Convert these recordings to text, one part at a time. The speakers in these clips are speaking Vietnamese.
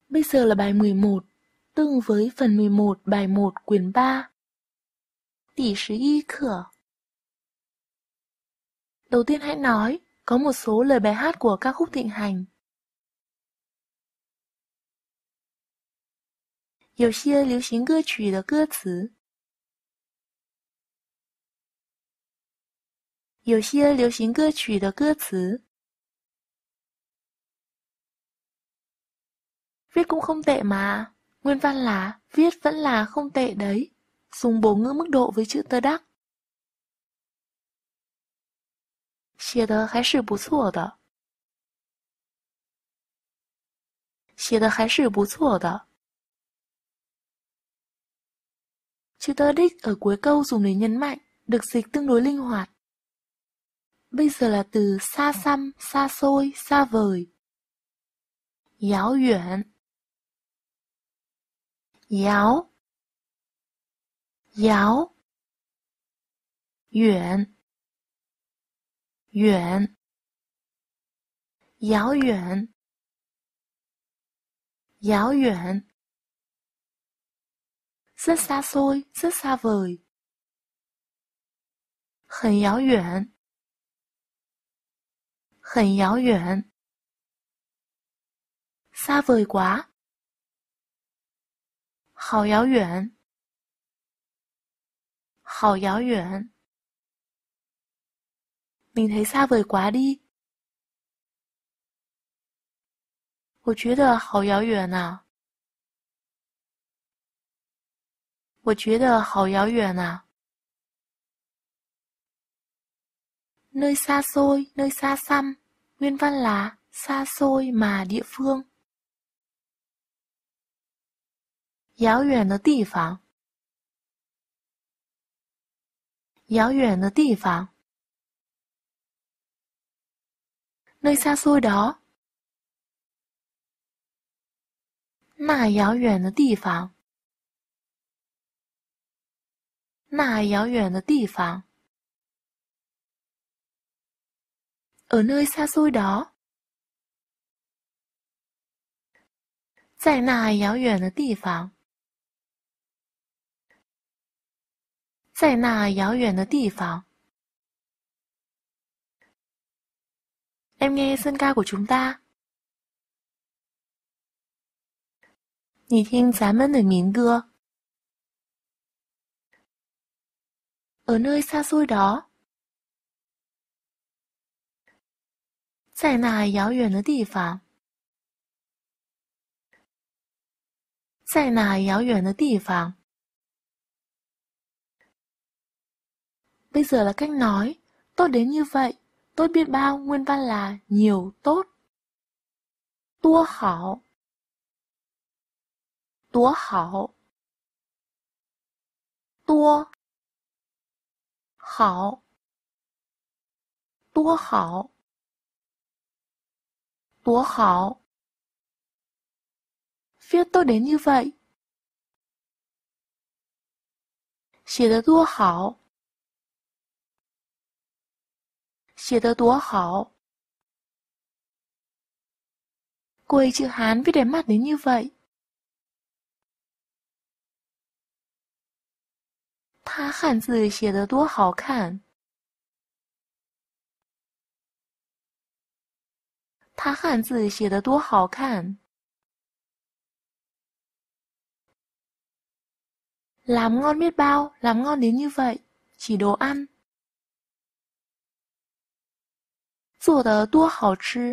Bây giờ là bài 11, tương với phần 11 bài 1 quyển 3. Tỷ 11 课. Đầu tiên hãy nói, có một số lời bài hát của ca khúc thịnh hành. 有些流行歌曲的歌词。有些流行歌曲的歌词。Viết cũng không tệ mà. Nguyên văn là viết vẫn là không tệ đấy. Dùng bổ ngữ mức độ với chữ tơ đắc. 写的还是不错的。写的还是不错的。Chữ tơ đích ở cuối câu dùng để nhấn mạnh, được dịch tương đối linh hoạt. Bây giờ là từ xa xăm, xa xôi, xa vời. 遥远。遥。遥。远。远。遥远。遥远。rất xa xôi, rất xa vời. 很遥远。很遥远。xa vời quá. 好遥远。好遥远。Mình thấy xa vời quá đi. 我觉得好遥远啊。我觉得好遥远啊。Nơi xa xôi, nơi xa xăm. Nguyên văn là xa xôi mà địa phương. 遥远的地方。遥远的地方。Nơi xa xôi đó. 那遥远的地方。那遥远的地方。Ở nơi xa xôi đó. 在那遥远的地方。在那遥远的地方。Em nghe sân ca của chúng ta. 你听咱们的民歌。Ở nơi xa xôi đó. 在那遥远的地方。在那遥远的地方。Bây giờ là cách nói, tốt đến như vậy, tốt biết bao, nguyên văn là nhiều, tốt. 多好。多好。多。好。多好。多好。Viết tốt đến như vậy. 写得多好。写得多好。Cô ấy chữ Hán viết đẹp mắt đến như vậy. 他汉字写得多好看。他汉字写得多好看。Làm ngon biết bao, làm ngon đến như vậy, chỉ đồ ăn. 做得多好吃。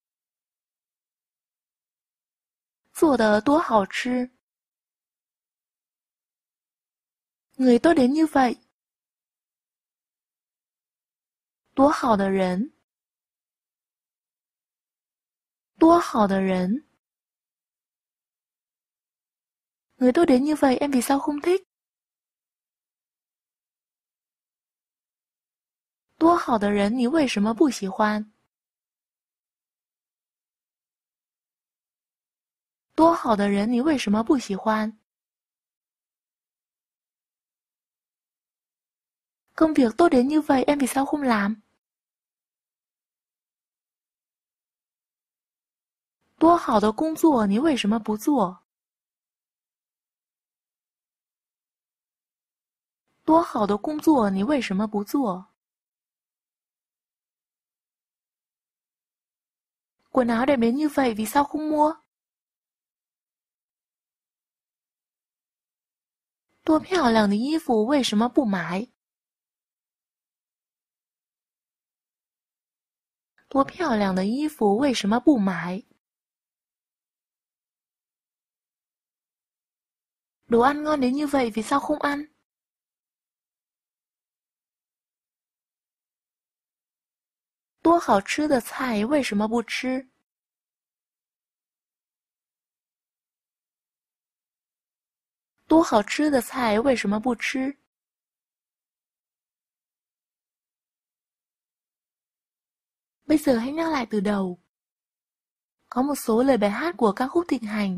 做得多好吃。Người tốt đến như vậy. 多好的人。多好的人。Người tốt đến như vậy em vì sao không thích? 多好的人你为什么不喜欢？多好的人你为什么不喜欢？ Công việc tốt đến như vậy em vì sao không làm? 多好的工作，你为什么不做？多好的工作，你为什么不做？Quần áo đẹp đến như vậy, vì sao không mua? 多漂亮的衣服，为什么不买？多漂亮的衣服，为什么不买？ Đồ ăn ngon đến như vậy, vì sao không ăn? 多好吃的菜，为什么不吃？多好吃的菜，为什么不吃？ Bây giờ hãy nhắc lại từ đầu. Có một số lời bài hát của ca khúc thịnh hành.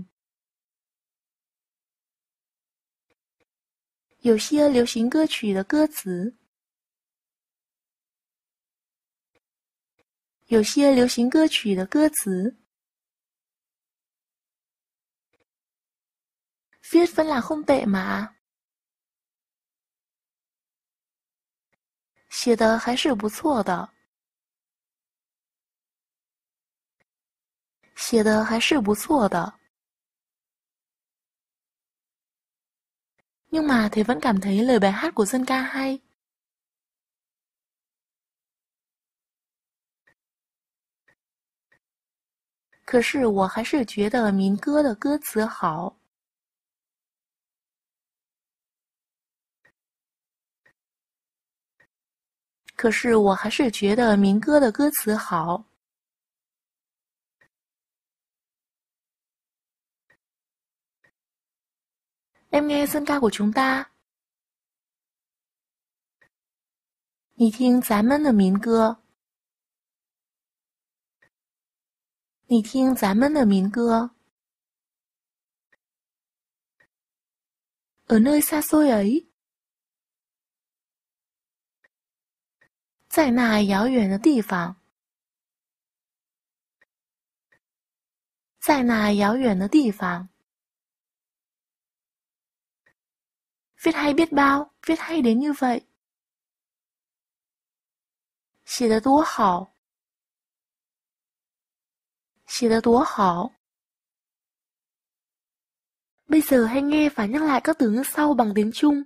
有些流行歌曲的歌词。有些流行歌曲的歌词。Viết vẫn là không tệ mà. 写的还是不错的。写的还是不错的。Nhưng mà thầy vẫn cảm thấy lời bài hát của dân ca hay. 可是我还是觉得民歌的歌词好。可是我还是觉得民歌的歌词好。Em nghe dân ca của chúng ta. 你听咱们的民歌。你听咱们的民歌。Ở nơi xa xôi ấy. 在那遥远的地方。在那遥远的地方。Viết hay biết bao, viết hay đến như vậy. 写得多好。写得多好。Bây giờ hãy nghe và nhắc lại các từ ngữ sau bằng tiếng Trung.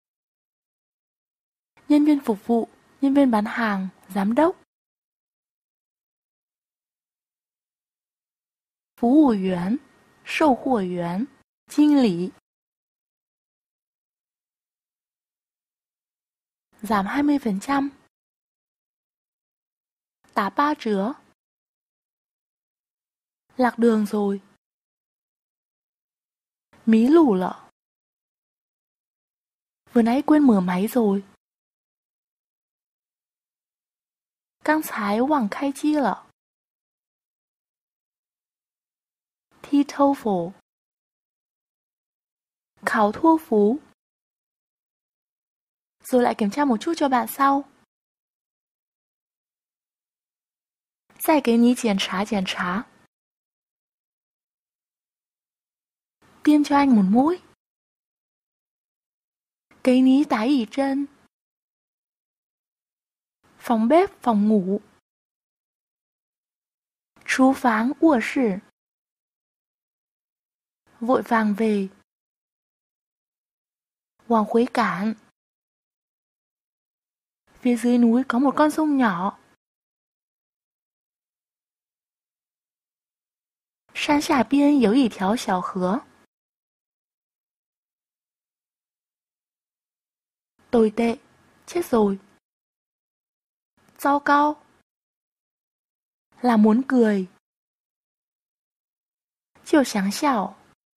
Nhân viên phục vụ, nhân viên bán hàng, giám đốc. 服务员、售货员、经理。giảm 20%. 打8折. Lạc đường rồi. Mí lù lợ. Vừa nãy quên mở máy rồi. 刚才忘开机了。thi TOEFL. 考托福. Rồi lại kiểm tra một chút cho bạn sau. 再给你检查检查。tiêm cho anh một mũi. 给你打一针。phòng bếp, phòng ngủ. 厨房、卧室。vội vàng về. 往回赶. Phía dưới núi có một con sông nhỏ. 山下边有一条小河。tồi tệ, chết rồi. 糟糕. Là muốn cười. 就想笑.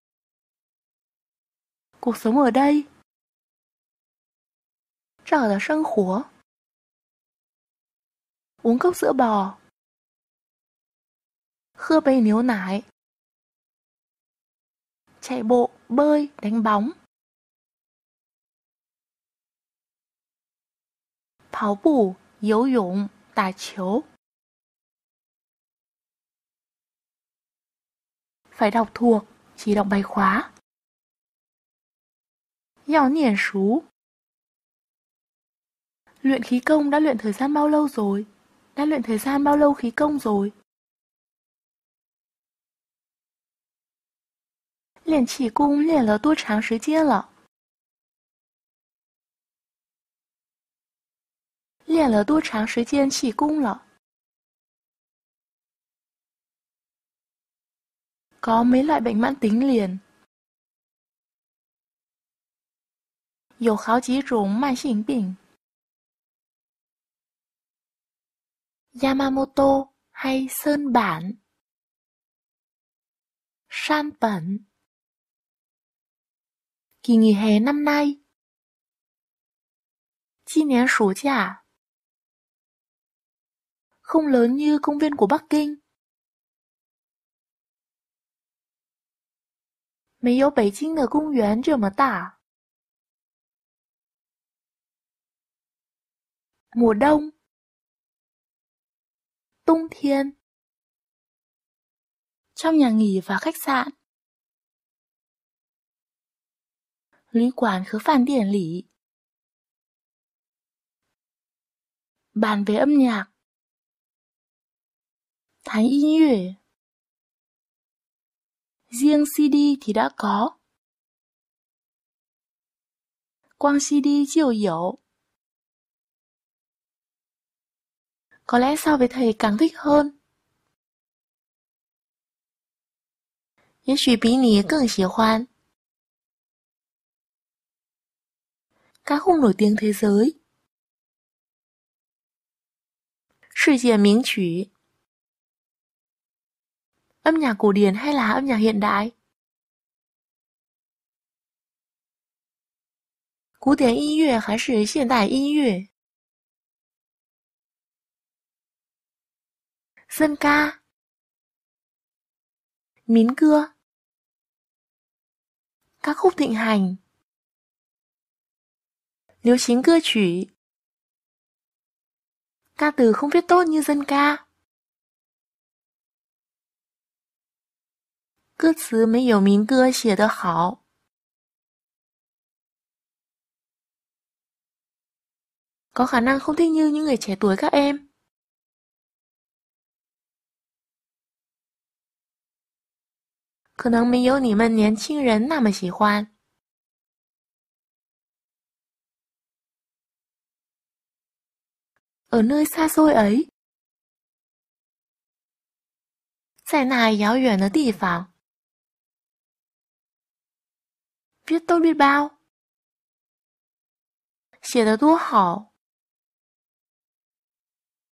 Cuộc sống ở đây. 这儿的生活. Uống cốc sữa bò. 喝杯牛奶. Chạy bộ, bơi, đánh bóng. 跑步、游泳、打球。 phải đọc thuộc, chỉ đọc bài khóa. Yào niển sú. Luyện khí công đã luyện thời gian bao lâu rồi? Đã luyện thời gian bao lâu khí công rồi? Luyện khí công luyện了多长时间了？练了多长时间气功了？ Có mấy loại bệnh mãn tính liền? 有好几种慢性病。Yamamoto hay Sơn Bản? San Bản. Kỳ nghỉ hè năm nay. 今年暑假 không lớn như công viên của Bắc Kinh. 没有北京的公园这么大。 Mùa đông. 冬天 trong nhà nghỉ và khách sạn. 旅馆和饭店里 bàn về âm nhạc.谈音乐 riêng CD thì đã có. Quang CD 就有. Có lẽ so với thầy càng thích hơn. 也许比你更喜欢. Ca khúc nổi tiếng thế giới. 世界名曲. Âm nhạc cổ điển hay là âm nhạc hiện đại? 古典音乐还是现代音乐? Dân ca. Mín cưa. Ca khúc thịnh hành. Liếu chính cưa chủy. Ca từ không viết tốt như dân ca. 歌词没有民歌写得好。 Có khả năng không thích như những người trẻ tuổi các em. 可能没有你们年轻人那么喜欢。 Ở nơi xa xôi ấy. 在那遥远的地方。 Viết tốt biết bao. 写得多好。